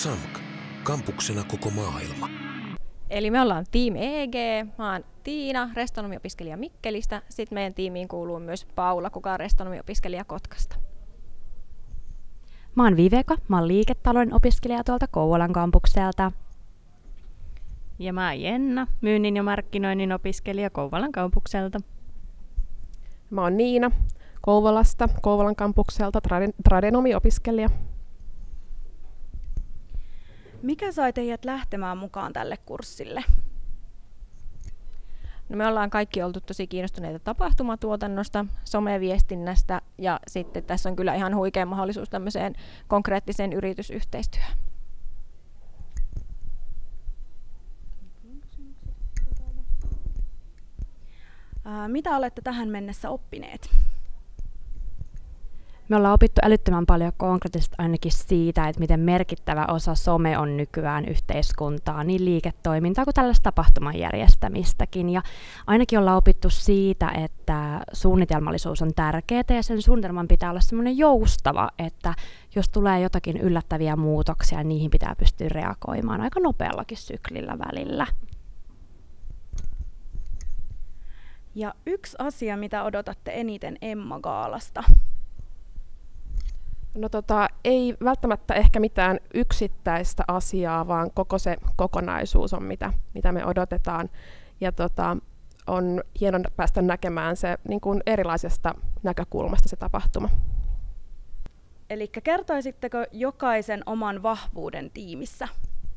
SAMK. Kampuksena koko maailma. Eli me ollaan Team EG, mä oon Tiina, restonomiopiskelija Mikkelistä. Sitten meidän tiimiin kuuluu myös Paula, kuka on restonomiopiskelija Kotkasta. Mä oon Viveka, mä oon liiketalouden opiskelija tuolta Kouvolan kampukselta. Ja mä oon Jenna, myynnin ja markkinoinnin opiskelija Kouvolan kampukselta. Mä oon Niina, Kouvolasta, Kouvolan kampukselta, tradenomiopiskelija. Mikä sai teidät lähtemään mukaan tälle kurssille? No me ollaan kaikki oltu tosi kiinnostuneita tapahtumatuotannosta, someviestinnästä ja sitten tässä on kyllä ihan huikea mahdollisuus tämmöiseen konkreettiseen yritysyhteistyöhön. Mitä olette tähän mennessä oppineet? Me ollaan opittu älyttömän paljon konkreettisesti ainakin siitä, että miten merkittävä osa some on nykyään yhteiskuntaa, niin liiketoimintaa kuin tällaista tapahtuman järjestämistäkin. Ja ainakin ollaan opittu siitä, että suunnitelmallisuus on tärkeää ja sen suunnitelman pitää olla semmoinen joustava, että jos tulee jotakin yllättäviä muutoksia, niin niihin pitää pystyä reagoimaan aika nopeallakin syklillä välillä. Ja yksi asia, mitä odotatte eniten Emma-gaalasta? No ei välttämättä ehkä mitään yksittäistä asiaa, vaan koko se kokonaisuus on mitä me odotetaan. Ja on hienoa päästä näkemään se niin kuin erilaisesta näkökulmasta se tapahtuma. Eli kertoisitteko jokaisen oman vahvuuden tiimissä?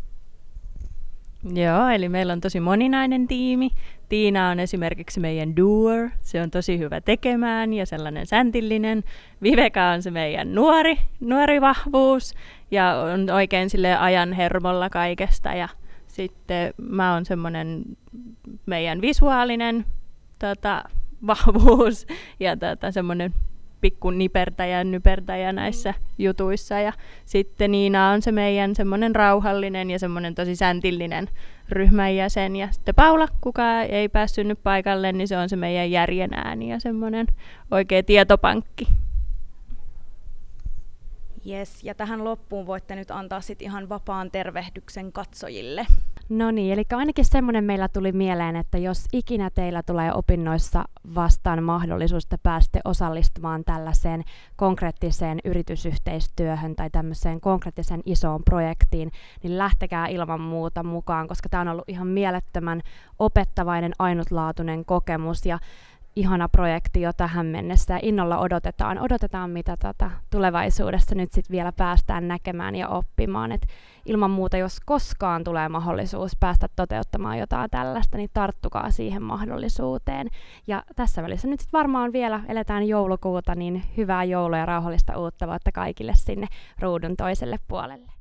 Joo, eli meillä on tosi moninainen tiimi. Tiina on esimerkiksi meidän doer, se on tosi hyvä tekemään ja sellainen säntillinen. Viveka on se meidän nuori vahvuus ja on oikein sille ajan hermolla kaikesta. Ja sitten mä oon semmoinen meidän visuaalinen vahvuus ja semmoinen pikku nypertäjä näissä jutuissa. Ja sitten Niina on se meidän semmoinen rauhallinen ja semmoinen tosi säntillinen ryhmän jäsen. Ja sitten Paula, kuka ei päässyt nyt paikalle, niin se on se meidän järjen ääni ja semmoinen oikea tietopankki. Yes, ja tähän loppuun voitte nyt antaa sit ihan vapaan tervehdyksen katsojille. No niin, eli ainakin semmoinen meillä tuli mieleen, että jos ikinä teillä tulee opinnoissa vastaan mahdollisuus, että pääsette osallistumaan tällaiseen konkreettiseen yritysyhteistyöhön tai tämmöiseen konkreettiseen isoon projektiin, niin lähtekää ilman muuta mukaan, koska tämä on ollut ihan mielettömän opettavainen, ainutlaatuinen kokemus ja ihana projekti jo tähän mennessä ja innolla odotetaan mitä tulevaisuudessa nyt sitten vielä päästään näkemään ja oppimaan. Et ilman muuta, jos koskaan tulee mahdollisuus päästä toteuttamaan jotain tällaista, niin tarttukaa siihen mahdollisuuteen. Ja tässä välissä nyt sitten varmaan vielä eletään joulukuuta, niin hyvää joulua ja rauhallista uutta vuotta kaikille sinne ruudun toiselle puolelle.